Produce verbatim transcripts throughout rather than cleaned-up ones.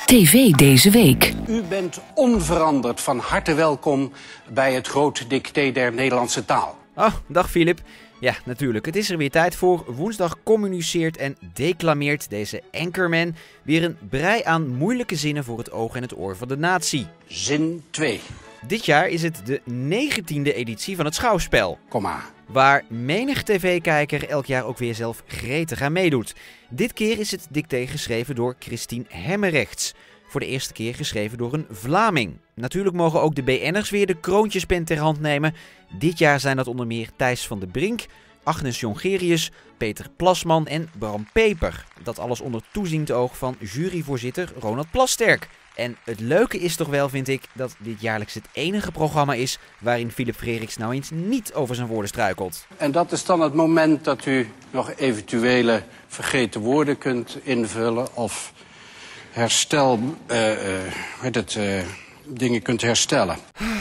T V deze week. U bent onveranderd van harte welkom bij het groot dicté der Nederlandse taal. Oh, dag Filip. Ja, natuurlijk. Het is er weer tijd voor. Woensdag communiceert en declameert deze anchorman weer een brei aan moeilijke zinnen voor het oog en het oor van de natie. Zin twee. Dit jaar is het de negentiende editie van het Schouwspel. Komma. Waar menig tv-kijker elk jaar ook weer zelf gretig aan meedoet. Dit keer is het dicté geschreven door Christine Hemmerrechts. Voor de eerste keer geschreven door een Vlaming. Natuurlijk mogen ook de B N'ers weer de kroontjespen ter hand nemen. Dit jaar zijn dat onder meer Thijs van de Brink, Agnes Jongerius, Peter Plasman en Bram Peper. Dat alles onder toeziend oog van juryvoorzitter Ronald Plasterk. En het leuke is toch wel, vind ik, dat dit jaarlijks het enige programma is waarin Philip Freriks nou eens niet over zijn woorden struikelt. En dat is dan het moment dat u nog eventuele vergeten woorden kunt invullen of herstel, uh, uh, met het, uh, dingen kunt herstellen.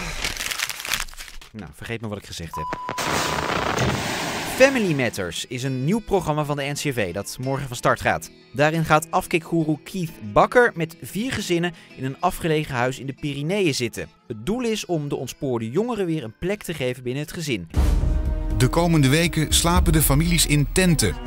Nou, vergeet me wat ik gezegd heb. Family Matters is een nieuw programma van de N C R V dat morgen van start gaat. Daarin gaat afkikgoeroe Keith Bakker met vier gezinnen in een afgelegen huis in de Pyreneeën zitten. Het doel is om de ontspoorde jongeren weer een plek te geven binnen het gezin. De komende weken slapen de families in tenten.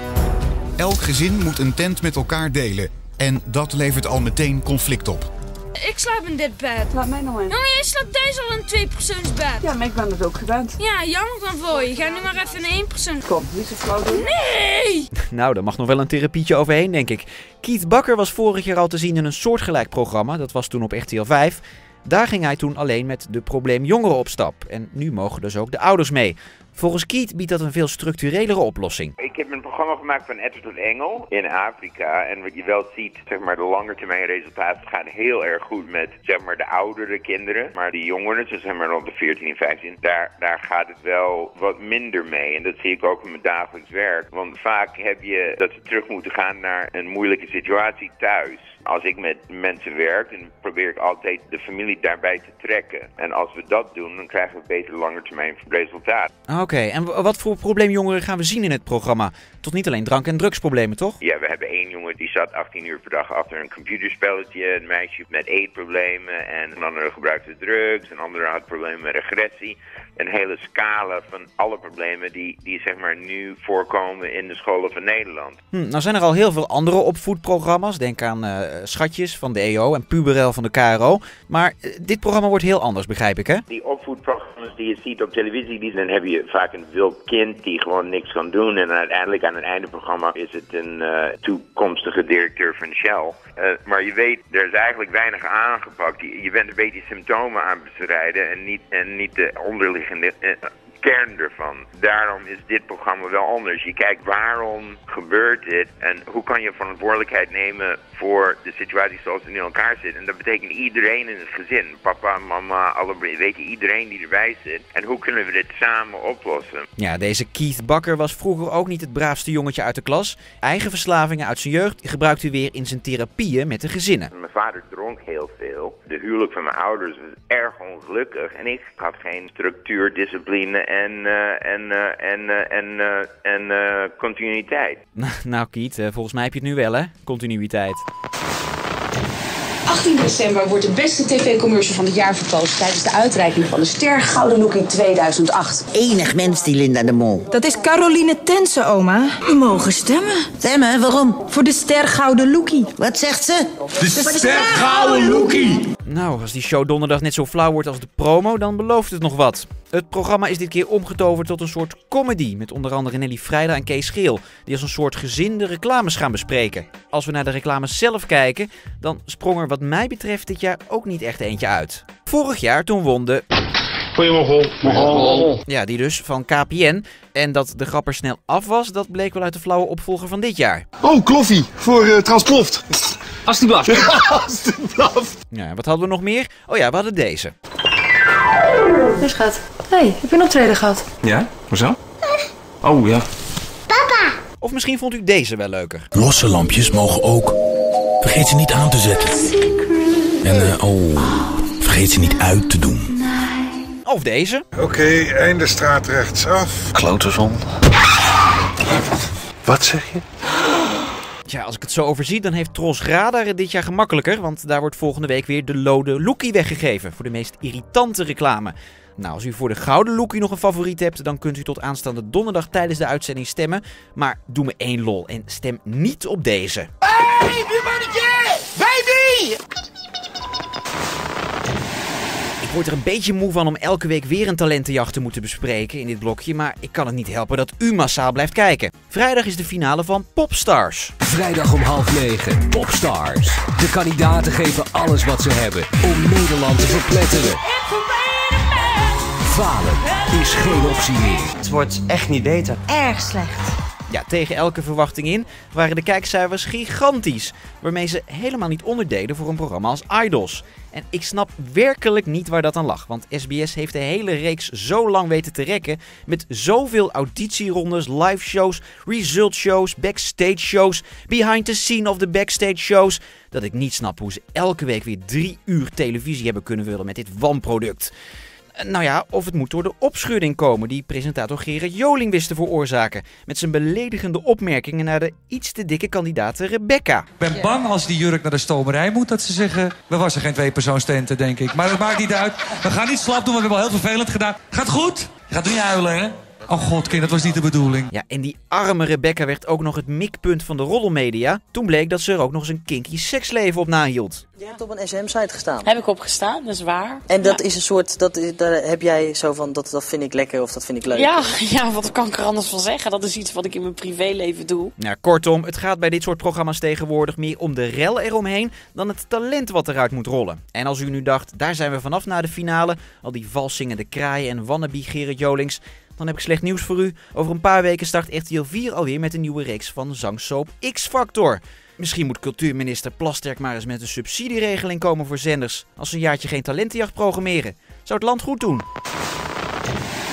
Elk gezin moet een tent met elkaar delen. En dat levert al meteen conflict op. Ik slaap in dit bed. Laat mij nog in. Jongen, jij slaapt thuis al in een tweepersoonsbed. Ja, maar ik ben het ook gewend. Ja, jammer dan voor je. Ga nu maar even in één persoon. Kom, niet zo flauw doen. Nee! Nou, daar mag nog wel een therapietje overheen, denk ik. Keith Bakker was vorig jaar al te zien in een soortgelijk programma. Dat was toen op R T L vijf. Daar ging hij toen alleen met de probleemjongeren op stap. En nu mogen dus ook de ouders mee. Volgens Keith biedt dat een veel structurelere oplossing. Ik heb een programma gemaakt van Etter tot Engel in Afrika. En wat je wel ziet, zeg maar, de langetermijn resultaten gaan heel erg goed met, zeg maar, de oudere kinderen. Maar die jongeren, dus zeg maar rond de veertien en vijftien, daar, daar gaat het wel wat minder mee. En dat zie ik ook in mijn dagelijks werk. Want vaak heb je dat ze terug moeten gaan naar een moeilijke situatie thuis. Als ik met mensen werk, dan probeer ik altijd de familie daarbij te trekken. En als we dat doen, dan krijgen we beter langetermijn resultaat. Oké, okay, en wat voor probleemjongeren gaan we zien in het programma? Tot niet alleen drank- en drugsproblemen, toch? Ja, we hebben één jongen die zat achttien uur per dag achter een computerspelletje. Een meisje met eetproblemen en een andere gebruikte drugs. Een andere had problemen met agressie. Een hele scala van alle problemen die, die zeg maar nu voorkomen in de scholen van Nederland. Hm, nou zijn er al heel veel andere opvoedprogramma's. Denk aan uh, Schatjes van de E O en Puberel van de K R O. Maar uh, dit programma wordt heel anders, begrijp ik, hè? Die opvoedprogramma's die je ziet op televisie, die, dan heb je vaak een wild kind die gewoon niks kan doen. En uiteindelijk aan het einde van het programma is het een uh, toekomstige directeur van Shell. Uh, maar je weet, er is eigenlijk weinig aangepakt. Je, je bent een beetje symptomen aan het bestrijden en niet, en niet de onderliggende uh, kern ervan. Daarom is dit programma wel anders. Je kijkt waarom gebeurt dit en hoe kan je verantwoordelijkheid nemen voor de situatie zoals het in elkaar zit. En dat betekent iedereen in het gezin. Papa, mama, alle, weet je, iedereen die erbij zit. En hoe kunnen we dit samen oplossen? Ja, deze Keith Bakker was vroeger ook niet het braafste jongetje uit de klas. Eigen verslavingen uit zijn jeugd gebruikt hij weer in zijn therapieën met de gezinnen. Mijn vader dronk heel veel. De huwelijk van mijn ouders was erg ongelukkig. En ik had geen structuur, discipline en, uh, en, uh, en, uh, en, uh, en uh, continuïteit. Nou Keith, uh, volgens mij heb je het nu wel, hè? Continuïteit. achttien december wordt de beste tv-commercial van het jaar verkozen tijdens de uitreiking van de Ster Gouden Lookie tweeduizend acht. Enig mens, die Linda de Mol. Dat is Caroline Tense, oma. We mogen stemmen. Stemmen? Waarom? Voor de Ster Gouden Lookie. Wat zegt ze? De Ster Gouden Lookie! Nou, als die show donderdag net zo flauw wordt als de promo, dan belooft het nog wat. Het programma is dit keer omgetoverd tot een soort comedy, met onder andere Nelly Vrijda en Kees Geel, die als een soort gezin de reclames gaan bespreken. Als we naar de reclames zelf kijken, dan sprong er wat mij betreft dit jaar ook niet echt eentje uit. Vorig jaar toen won de... Goeiemorgen. Ja, die dus, van K P N. En dat de grap er snel af was, dat bleek wel uit de flauwe opvolger van dit jaar. Oh, kloffie voor uh, Transploft. Alsjeblieft. Alsjeblieft. Ja, wat hadden we nog meer? Oh ja, we hadden deze. Hey schat. Hey, heb je een optreden gehad? Ja? Hoezo? Oh ja. Papa! Of misschien vond u deze wel leuker. Losse lampjes mogen ook. Vergeet ze niet aan te zetten. En uh, oh, vergeet ze niet uit te doen. Of deze. Oké, okay, einde straat rechtsaf. Klote zon. Wat zeg je? Tja, als ik het zo overzie, dan heeft Tros Radar het dit jaar gemakkelijker, want daar wordt volgende week weer de Lode Loekie weggegeven voor de meest irritante reclame. Nou, als u voor de Gouden Loekie nog een favoriet hebt, dan kunt u tot aanstaande donderdag tijdens de uitzending stemmen. Maar doe me één lol en stem niet op deze. Hey, buurmannetje! Baby! Ik word er een beetje moe van om elke week weer een talentenjacht te moeten bespreken in dit blokje, maar ik kan het niet helpen dat u massaal blijft kijken. Vrijdag is de finale van Popstars. Vrijdag om half negen, Popstars. De kandidaten geven alles wat ze hebben om Nederland te verpletteren. Falen is geen optie meer. Het wordt echt niet beter. Erg slecht. Ja, tegen elke verwachting in waren de kijkcijfers gigantisch, waarmee ze helemaal niet onderdeden voor een programma als Idols. En ik snap werkelijk niet waar dat aan lag, want S B S heeft de hele reeks zo lang weten te rekken met zoveel auditierondes, live shows, result shows, backstage shows, behind the scene of the backstage shows, dat ik niet snap hoe ze elke week weer drie uur televisie hebben kunnen vullen met dit wanproduct. Nou ja, of het moet door de opschudding komen die presentator Gerard Joling wist te veroorzaken. Met zijn beledigende opmerkingen naar de iets te dikke kandidaat Rebecca. Ik ben bang als die jurk naar de stomerij moet dat ze zeggen... we was er geen tweepersoonstenten, denk ik. Maar dat maakt niet uit. We gaan niet slap doen, we hebben wel heel vervelend gedaan. Gaat goed? Je gaat niet huilen, hè? Oh god, kind, dat was niet de bedoeling. Ja, en die arme Rebecca werd ook nog het mikpunt van de roddelmedia. Toen bleek dat ze er ook nog eens een kinky seksleven op nahield. Je hebt op een S M-site gestaan. Heb ik op gestaan, dat is waar. En dat ja. is een soort, dat, daar heb jij zo van, dat, dat vind ik lekker of dat vind ik leuk. Ja, ja, wat kan ik er anders van zeggen? Dat is iets wat ik in mijn privéleven doe. Nou, kortom, het gaat bij dit soort programma's tegenwoordig meer om de rel eromheen dan het talent wat eruit moet rollen. En als u nu dacht, daar zijn we vanaf na de finale, al die valszingende kraaien en wannabe Gerard Jolings, dan heb ik slecht nieuws voor u. Over een paar weken start R T L vier alweer met een nieuwe reeks van zangsoap X-Factor. Misschien moet cultuurminister Plasterk maar eens met een subsidieregeling komen voor zenders als ze een jaartje geen talentenjacht programmeren. Zou het land goed doen?